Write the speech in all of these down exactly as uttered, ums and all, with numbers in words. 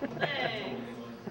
Thanks.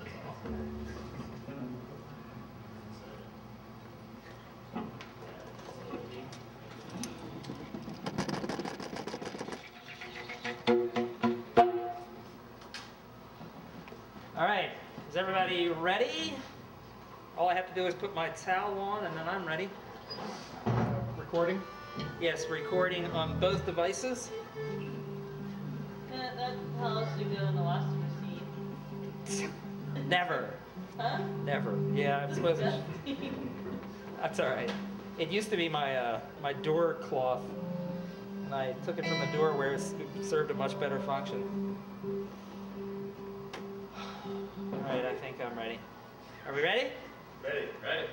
All right, is everybody ready? All I have to do is put my towel on and then I'm ready. Recording? Yes, recording on both devices. That, that's how else you go in the washing machine. Never. Huh? Never. Yeah, I'm supposed to. That's all right. It used to be my uh, my door cloth, and I took it from the door where it served a much better function. All right, I think I'm ready. Are we ready? Ready. Ready.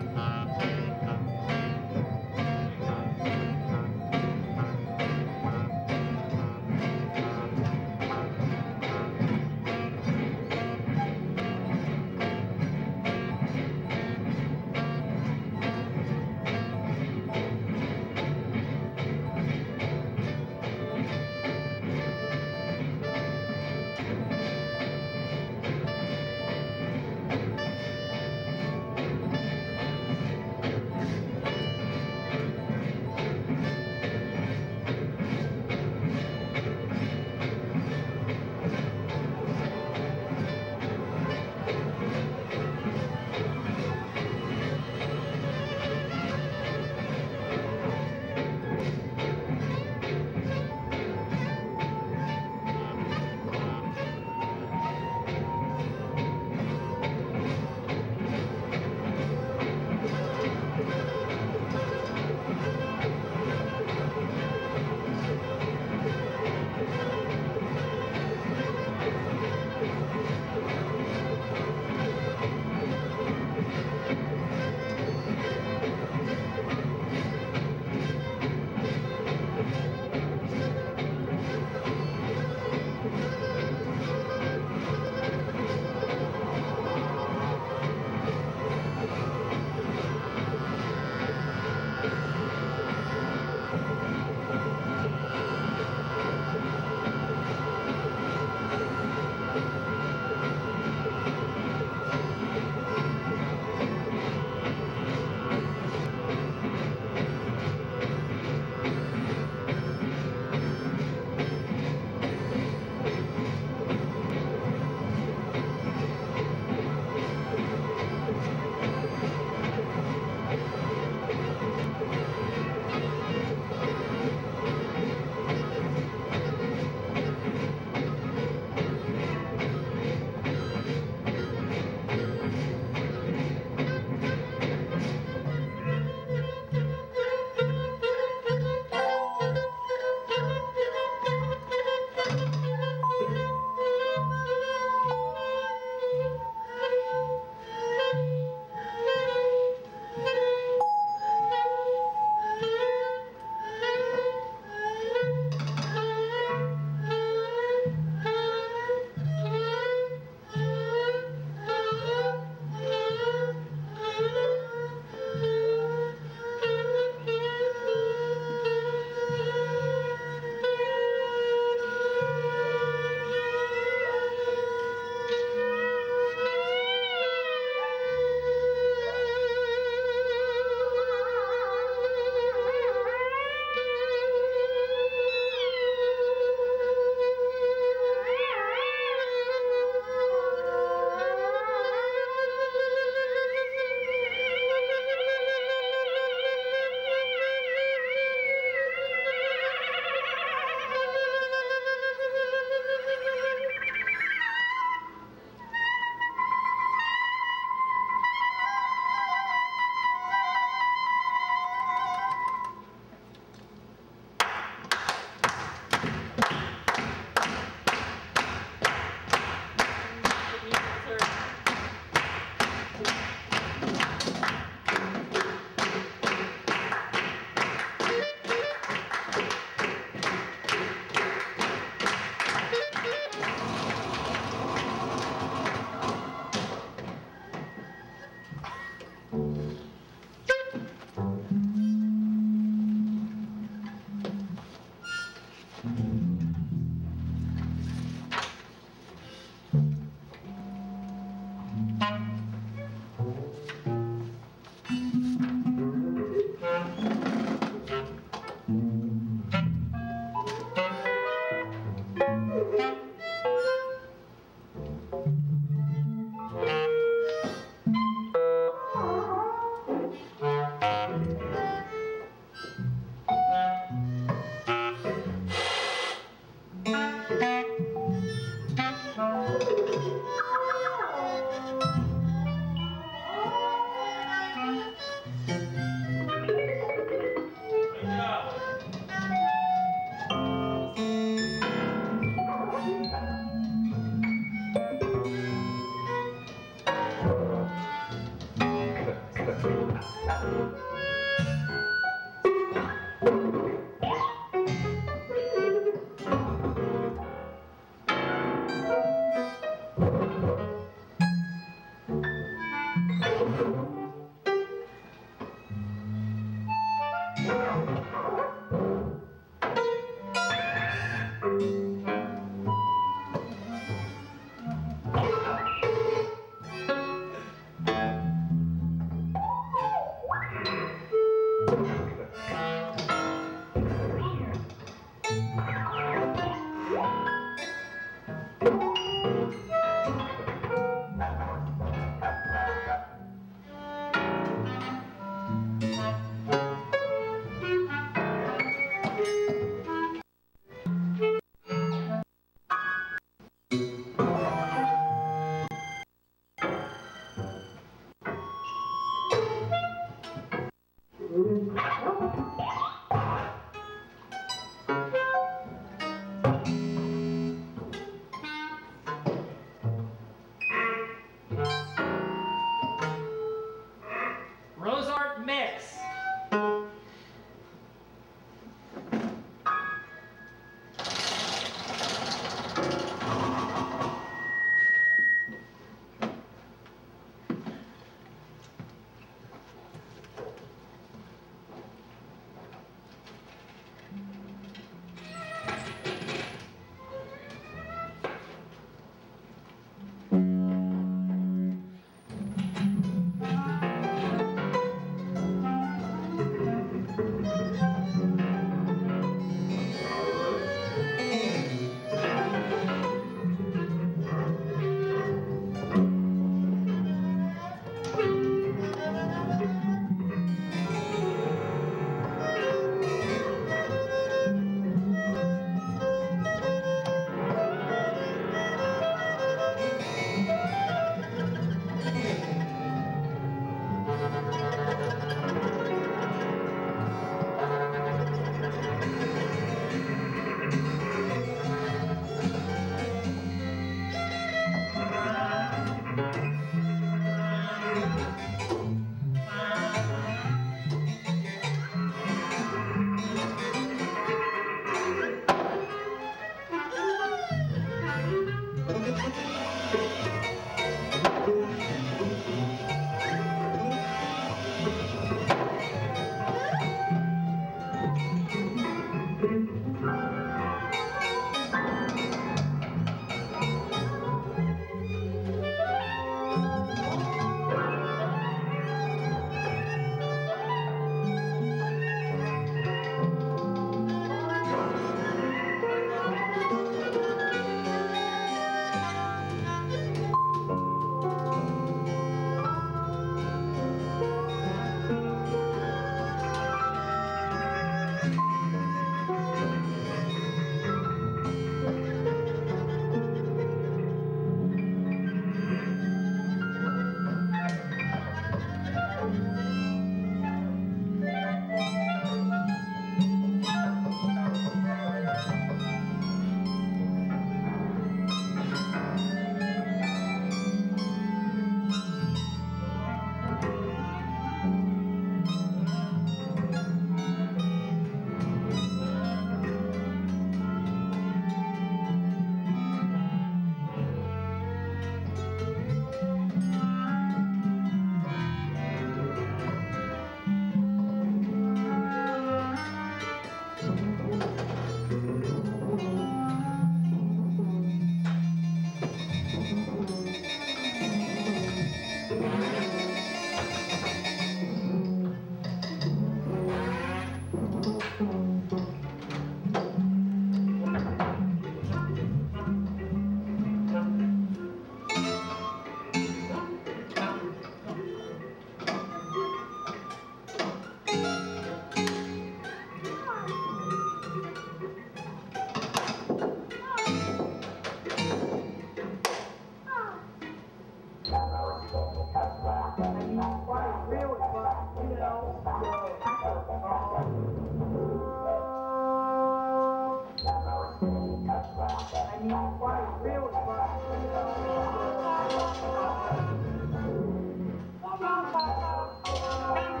Thank you.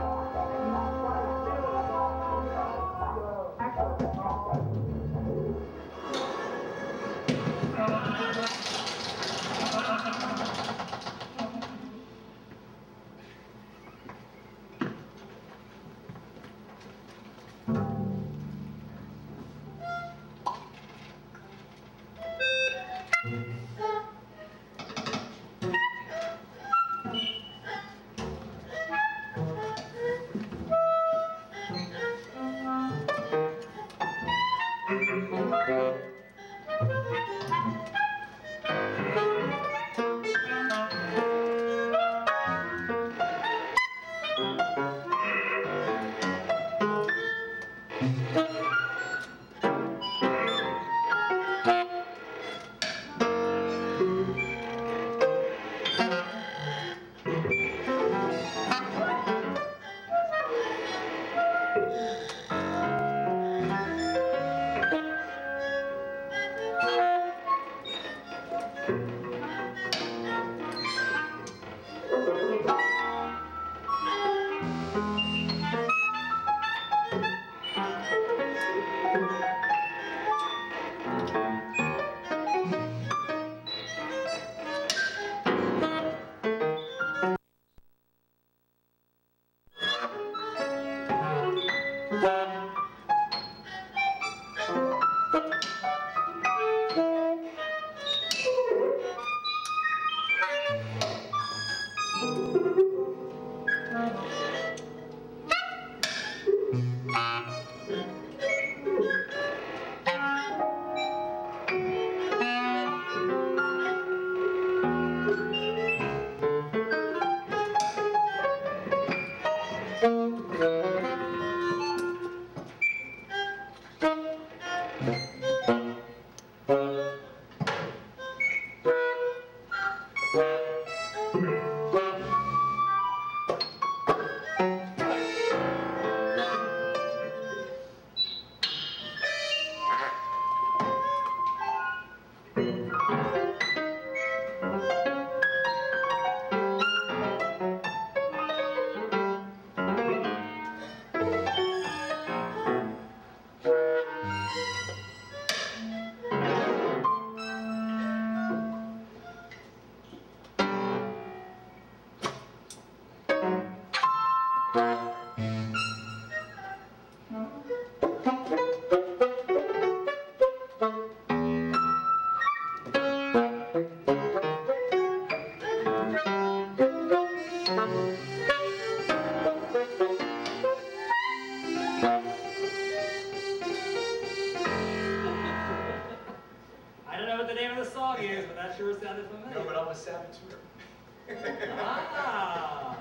I don't know what the name of the song is, but that sure sounded familiar. No, but I'm a saboteur. Ah.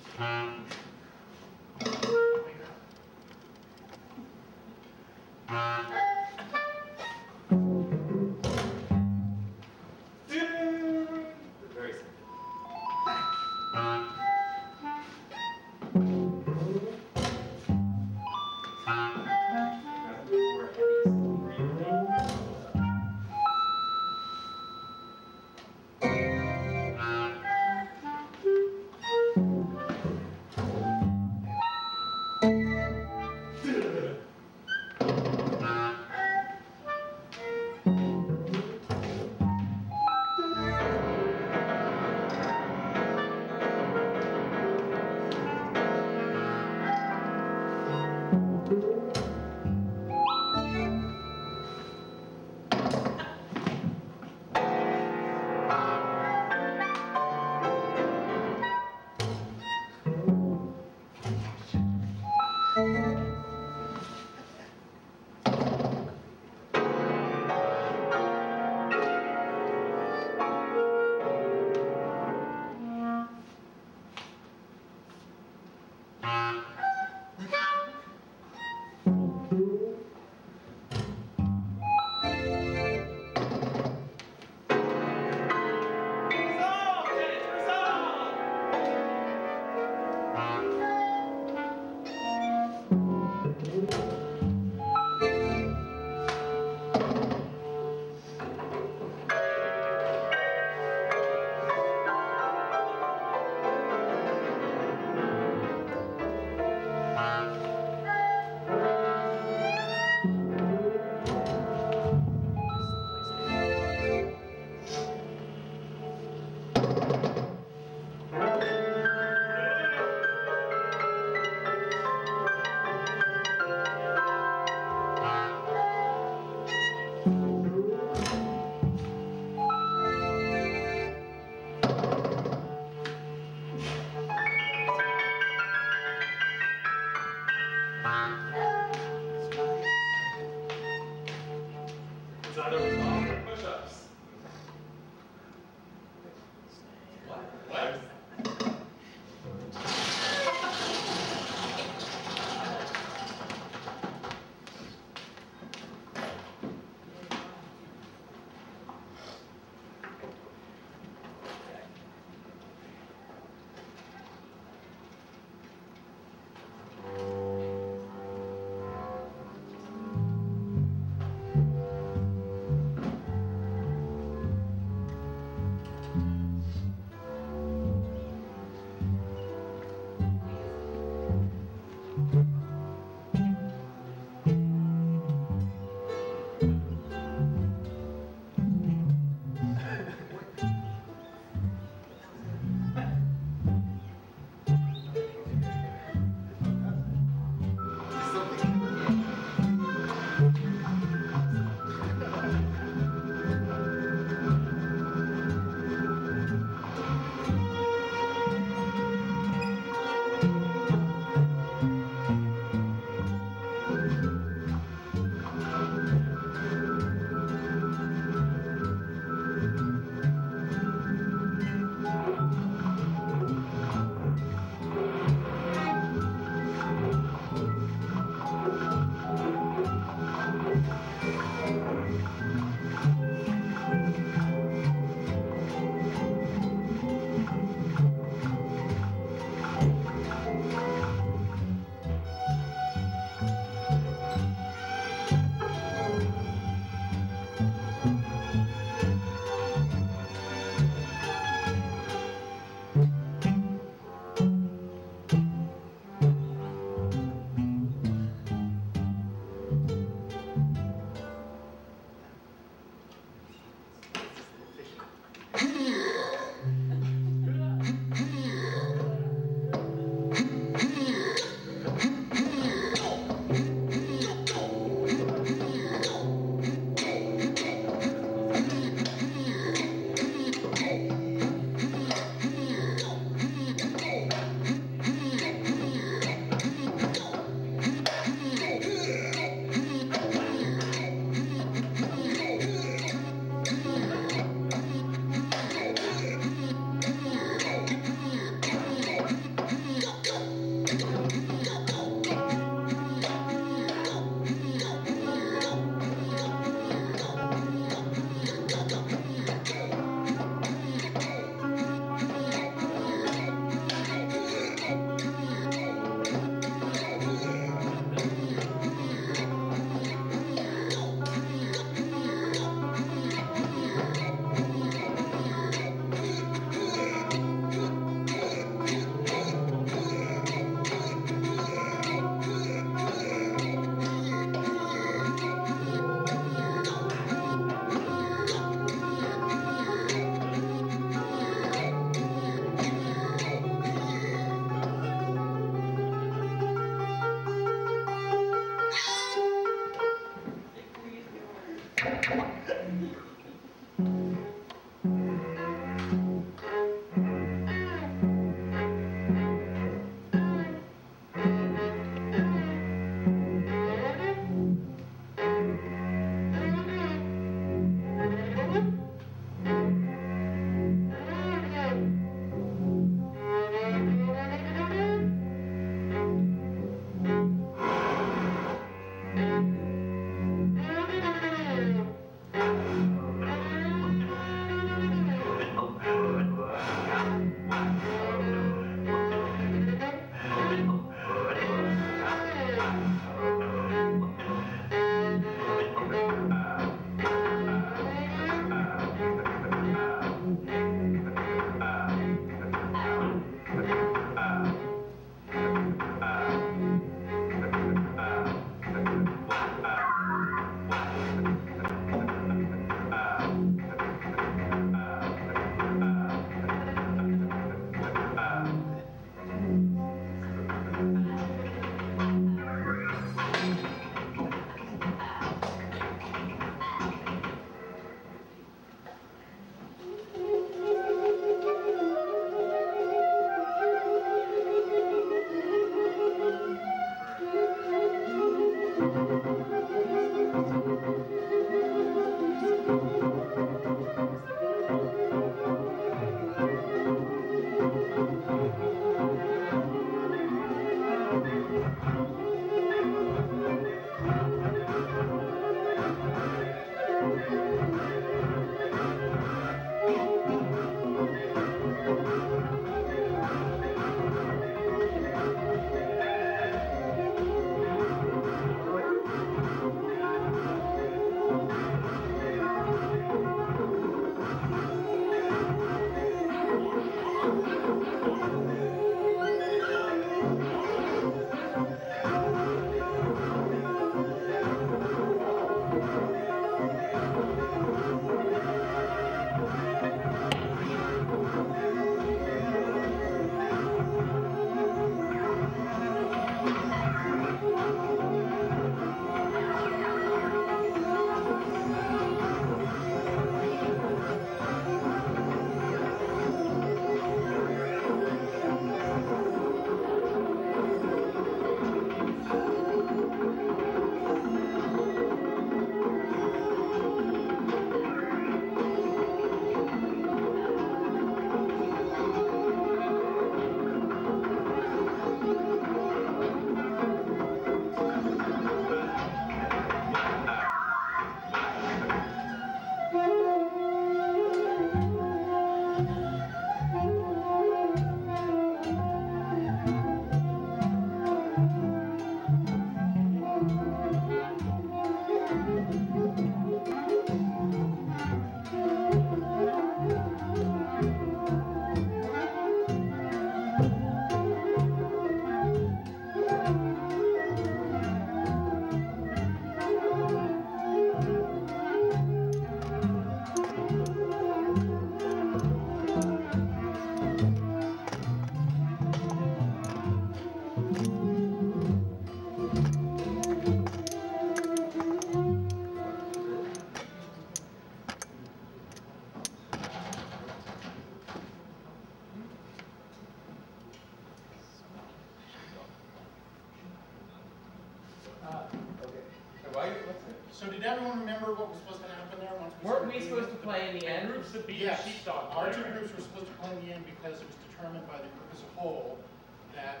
So did everyone remember what was supposed to happen there? Once we Weren't started we doing supposed it? to play in the end? Groups to be Yes, sheepdog. our player. two groups were supposed to play in the end because it was determined by the group as a whole that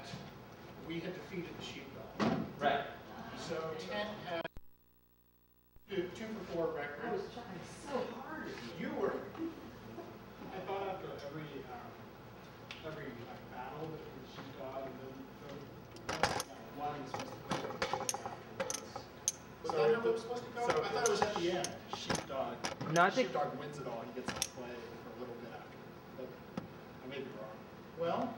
we had defeated the sheepdog. Right. So Tent had two, two for four record. I was trying so hard. You were. I thought after every um, every like, battle that was sheepdog, and then the, uh, one was supposed to play afterwards. Was So that how it the- was supposed to go? so I thought it was at the end. Sheepdog. No, I think- Sheepdog wins it all. He gets to play for a little bit after. But I may be wrong. Well,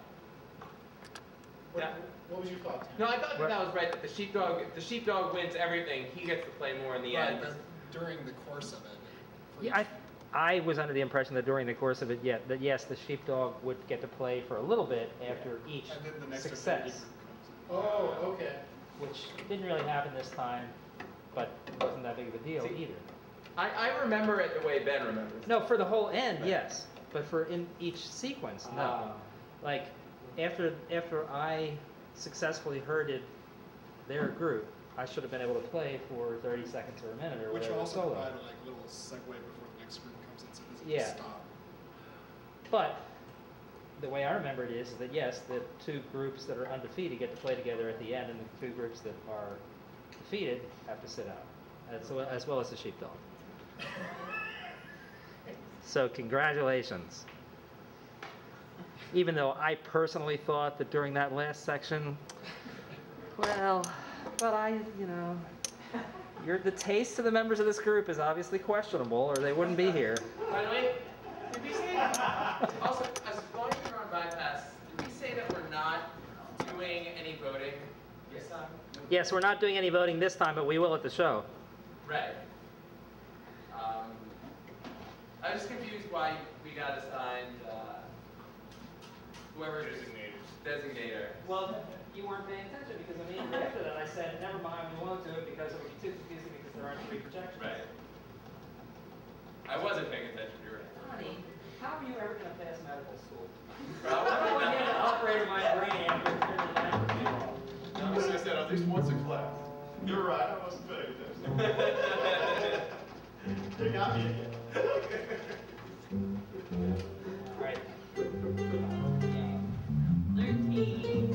what, Yeah. what was your thought, Tent? No, I thought that, that was right. That the sheepdog, if the sheepdog wins everything, he gets to play more in the end. But during the course of it. for Yeah, I, each- I was under the impression that during the course of it, yeah, that yes, the sheepdog would get to play for a little bit after each and then the next success, affinity group comes Oh, okay. which didn't really happen this time, but it wasn't that big of a deal See- either. I, I remember it the way Ben remembers. No, for the whole end, yes, but for in each sequence, no. Ah. Like after after I successfully herded their group, I should have been able to play for thirty seconds or a minute or Which whatever also solo. provided like a little segue before the next group comes in, so it doesn't Yeah. just stop. But the way I remember it is that yes, the two groups that are undefeated get to play together at the end, and the two groups that are defeated have to sit out, as well as, well as the sheepdog. So congratulations. Even though I personally thought that during that last section, well, but I, you know, you're, the taste of the members of this group is obviously questionable, or they wouldn't be here. By the way, did we say, also, as going through our bypass, did we say that we're not doing any voting this time? Yes, we're not doing any voting this time, but we will at the show. Right. Um, I was confused why we got assigned uh, whoever Designated. designator. Well, you weren't paying attention because immediately after that I said, never mind, we won't do it because it would be too confusing because there aren't three projections. Right. I wasn't paying attention. You're right. Honey, how are you ever going to pass medical school? Probably I don't want you to not. operate my brain after thirty minutes. As I said, at least once in class. You're right, I wasn't paying attention. They got me again. All right. Thirteen.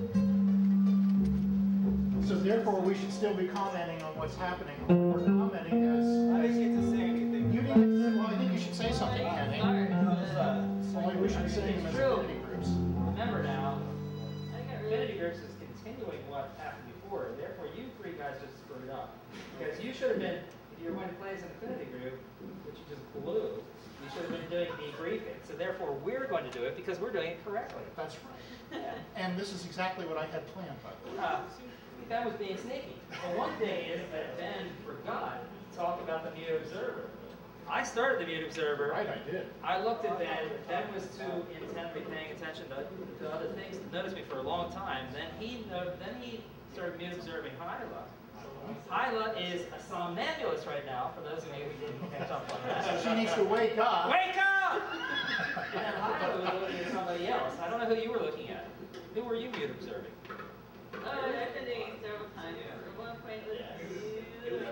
So therefore, we should still be commenting on what's happening. We're commenting as. I didn't get to say anything. You didn't, well, I think you should say something, Let's Kenny. start. Only we should be saying them as affinity groups. Remember now, I got really. affinity groups is continuing what happened before. Therefore, you three guys just screwed up. Because you should have been, if you were going to play as an affinity group, which you just blew, you should have been doing debriefing. So therefore, we're going to do it because we're doing it correctly. That's right. And this is exactly what I had planned, by the way. Uh, that was being sneaky. Well, one thing is that Ben forgot to talk about the mute observer. I started the mute observer. Right, I did. I looked at Ben. Ben was too intently paying attention to, to other things to notice me for a long time. Then he no, then he started mute observing Hyla. Hyla is a somnambulist right now, for those of you who didn't catch up on So that. she needs to wake up. Wake up! And then Hyla was looking at somebody else. I don't know who you were looking at. Who were you mute observing? Oh, I've been doing it several times. At one point, it was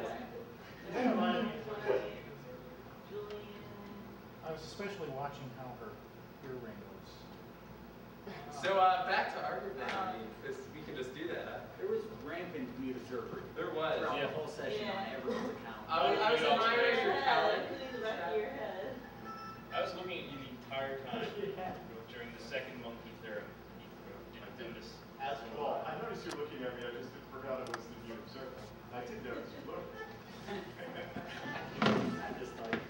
Julian. I was especially watching how her earring was. So uh, back to our group now, I mean, 'cause we can just do that. Huh? There was rampant mute observer There was. throughout Yeah. the whole session on Yeah. everyone's account. I was, I was admiring your talent. Including the back of your head. I was looking at you the entire time during the second monkey theorem. You know, this. As well, I noticed you're looking at me, I just forgot it was the mute observer. I did notice you looked. I just thought,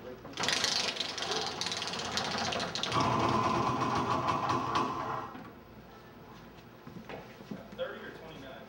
thirty or twenty-nine?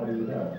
somebody who does.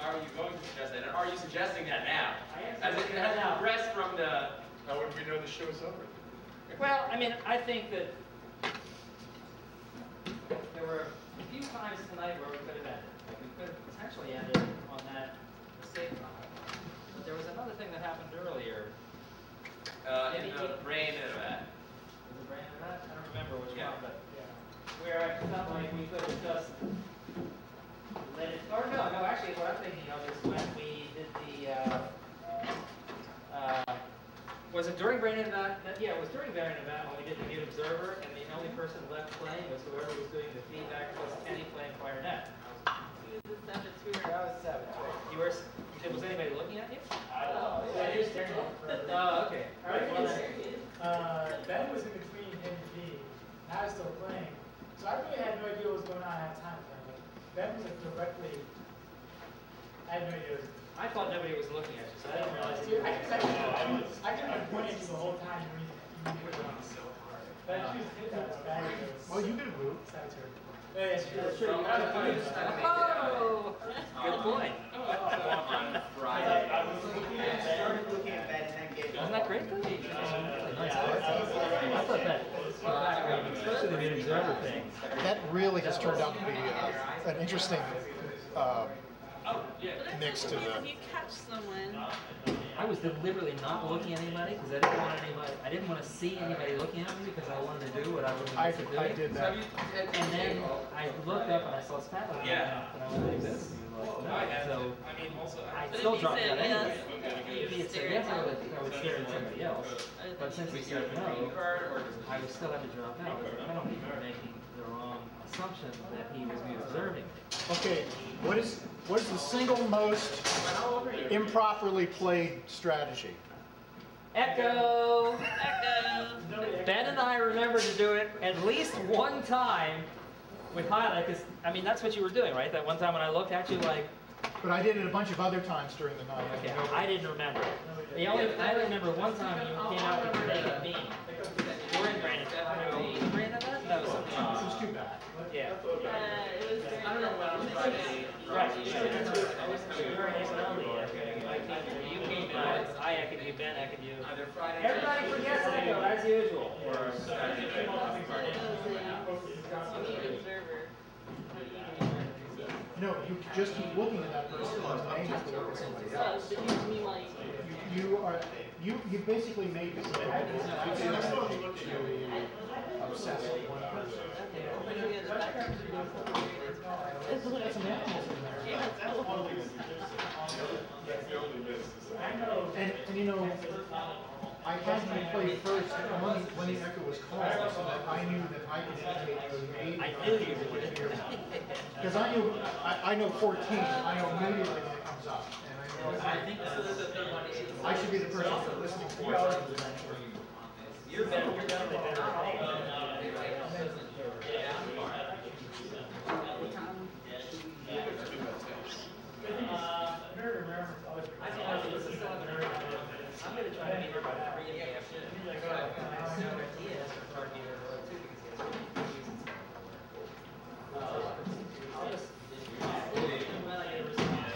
are you going to suggest that? And are you suggesting that now? I am As it suggesting has that now. progressed from the... How would we know the show's over? Well, I mean, I think that there were a few times tonight where we could have ended. Like we could have potentially ended on that mistake line. But there was another thing that happened earlier. Uh, in Maybe the it- brain of that. Was it Brandon or that? I don't remember which Yeah. one, but where I felt like we could have just let it, or no, no, actually what I'm thinking of is when we did the, uh, uh, was it during Brain Event? That, yeah, it was during Brain Event when we did the mute observer, and the only person left playing was whoever was doing the feedback plus Kenny playing clarinet. He was the saboteur. I was saboteur. You were, s- was anybody looking at you? Oh, Yeah, you're staring at me. Oh, okay. All right, well then. Uh, Ben was in between him and me, and I was still playing. So I really had no idea what was going on at that time. But Ben was like directly, I had no idea what was I thought nobody was looking at you, so I didn't realize. Dude, I can I can I can like point at you the whole time you were you were on so hard. But she was hit that was bad. Well, you did move. Saboteur. Yeah, it's true. That's true. You gotta do this. Oh, good point. On Friday. started looking at that and then gave Wasn't that great though? Really nice. I thought that, especially the mute observer thing. That really has turned out to be uh, an interesting uh, Oh, yeah. But that's mix what to it means the. if you catch someone. I was deliberately not looking at anybody because I didn't want anybody, I didn't want to see anybody looking at me because I wanted to do what I was I, supposed to do. I did So that. have you had And then I looked up and I saw Spat looking Yeah. and I went like this. Oh, No, I have so to- I mean, also, I But if still he dropped said out anyway. yes, If he had said yes, I would, I would stare at somebody else. But since he said no, I would still have to drop out. I was like, I don't think you're making the wrong assumption that he was mute observing. Okay, what is what is the single most improperly played strategy? Echo! Echo. Ben and I remember to do it at least one time with highlight, because, I mean, that's what you were doing, right? That one time when I looked at you like, But I did it a bunch of other times during the night. okay, I didn't remember. The only, I remember one time you came out with a naked beam. During Brandon, was Brandon that? That was something This else. was too bad. Yeah. Uh, it was during I don't know when on Friday. Right, you should have been during H L D. You came out, I echoed you, Ben echoed you. Either Friday. Everybody forgets Echo, as usual. Or Saturday night. No, you just keep looking at that person and they have to look at somebody So, else. did you mean like, You are you you basically made this obsessed with one person. looking at the back? It's like, Some animals in there. yeah, it's cool. That's the only miss. And, and you know, I had you play first when, when the echo was called, so that I knew that I could indicate you immediately. I knew you would. Because I knew, I, I know fourteen, I know immediately when it comes up. And I know, I think that's, I should be the person you're listening for. you're better, you're definitely better. I think I was still have an early I'm going to try to be here by three in the afternoon. I guarantee it has to start either early too because he has to use it. I'll just, when I get a response.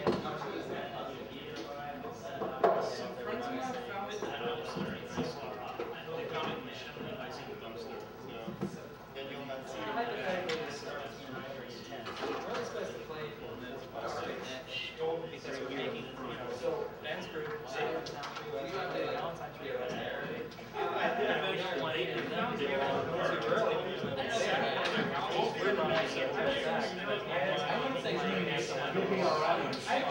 Hypothetically, we start at nine or ten. We're only supposed to play for minutes because we're making, you know, so Ben's group, Valentine Trio, Valentine Trio, that's early. We don't want either of them to do it too early because then it's we're going to get pushed back. I don't think You'll be all right.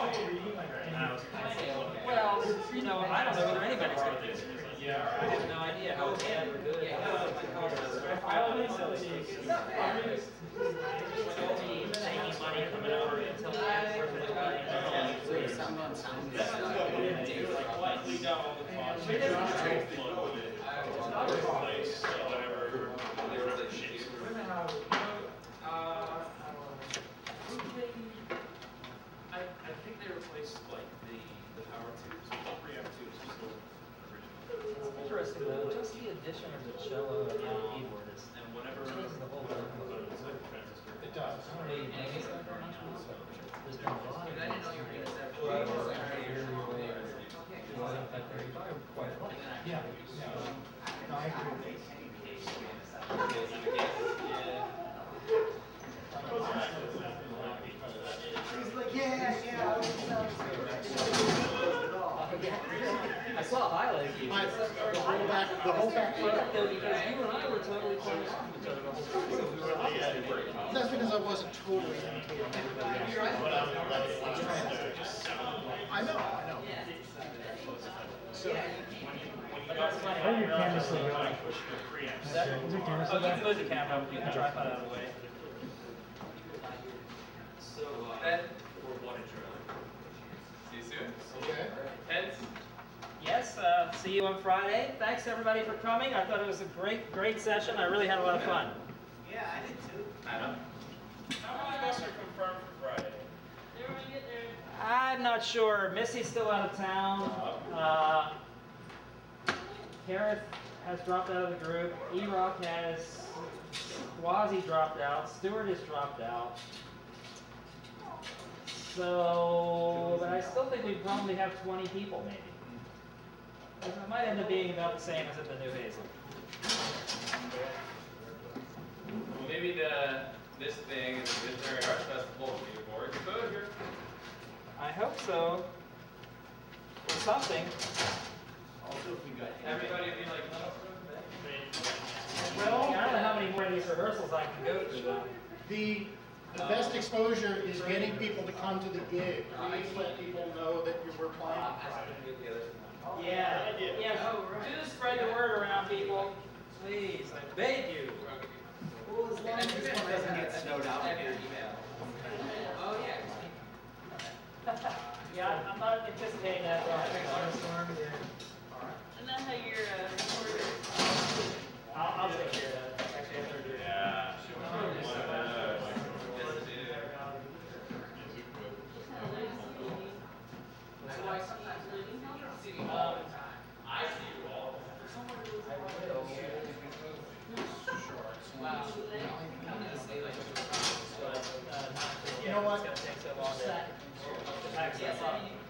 Well, you know, I don't know whether anybody's going to do it. I have no idea how it's ever good. I always say it's not bad. Making money coming over until the end of the day. We got all the costs. Place, whatever. Uh, I, I think they replaced like the, the power tubes, the preamp tubes are still original. It's interesting though, just the addition of the cello and the keyboard is, And whenever changes the whole thing. It does. There's been a lot of The whole back Though, because you and I were totally playing off each other the whole time, so we were opposite. That's because I wasn't totally imitating anybody else. I know, I know. So, How are your cameras still going? Is that, is your camera oh, still you can going? move the camera, you can tripod out of the way. So, uh, that, or one intro. See you soon. okay. Heads. Yes, uh, see you on Friday. Thanks everybody for coming. I thought it was a great, great session. I really had a lot of fun. Yeah, I did too. Adam. How many of us are confirmed for Friday? Everyone get there. I'm not sure. Missy's still out of town. Uh, Kareth has dropped out of the group. E-Rock has quasi dropped out. Stewart has dropped out. So, but I still think we probably have twenty people maybe. It might end up being about the same as at the New Hazel. Well, maybe the this thing is the Visionary Arts Festival will be more exposure. I hope so. Or something. Also, if we got Everybody be like, no. Well, I don't know how many more of these rehearsals I can go through though. The, the best exposure is getting people to come to the gig. Please let people know that you were playing on Friday. Yeah, yeah, do spread the word around, people. Please, I beg you. Well, as long as this one doesn't get snowed out in your email. Oh, yeah. Yeah, I'm not anticipating that. And that's how your uh, recorder. I'll, I'll take care of that. Actually, I better do it. Yeah. Um, I see you all. but, uh, not- You know what? It's gonna take so long to to pack stuff up.